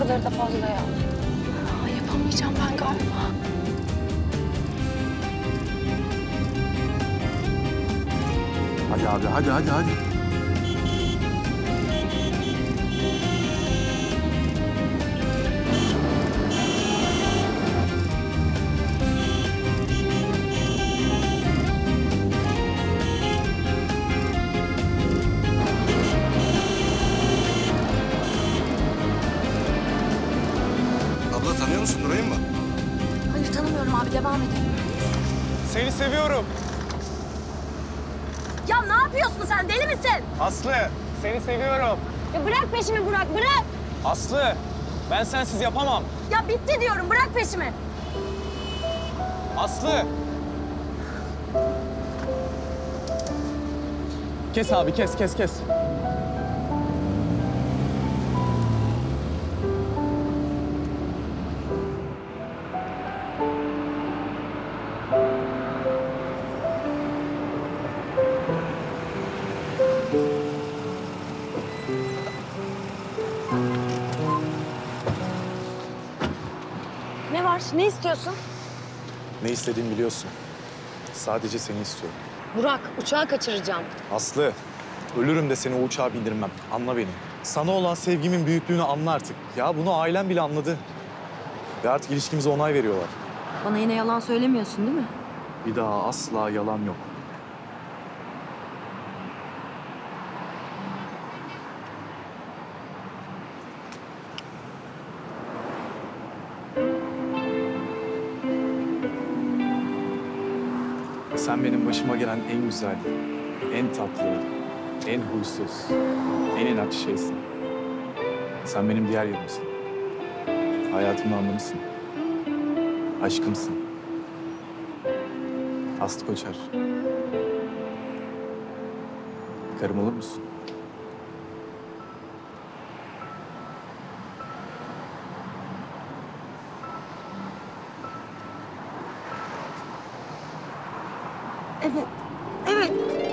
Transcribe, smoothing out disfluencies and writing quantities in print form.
kadarı da fazla ya. Ay, yapamayacağım ben galiba. Hadi abi, hadi. Abla tanıyor musun? Durayım mı? Hayır, tanımıyorum abi, devam edelim. Seni seviyorum. Ya ne yapıyorsun sen, deli misin? Aslı, seni seviyorum. Ya bırak peşimi Burak, bırak. Aslı, ben sensiz yapamam. Ya bitti diyorum, bırak peşimi. Aslı. Kes abi, kes. Ne var, ne istiyorsun? Ne istediğimi biliyorsun. Sadece seni istiyorum. Burak, uçağı kaçıracağım. Aslı, ölürüm de seni o uçağa bindirmem. Anla beni. Sana olan sevgimin büyüklüğünü anla artık. Ya bunu ailem bile anladı. Ve artık ilişkimize onay veriyorlar. Bana yine yalan söylemiyorsun değil mi? Bir daha asla yalan yok. Sen benim başıma gelen en güzel, en tatlı, en huysuz, en inatçı şeysin. Sen benim diğer yarımsın. Hayatımın anlamısın. Aşkımsın. Aslı Koçer. Karım olur musun? Evet, evet.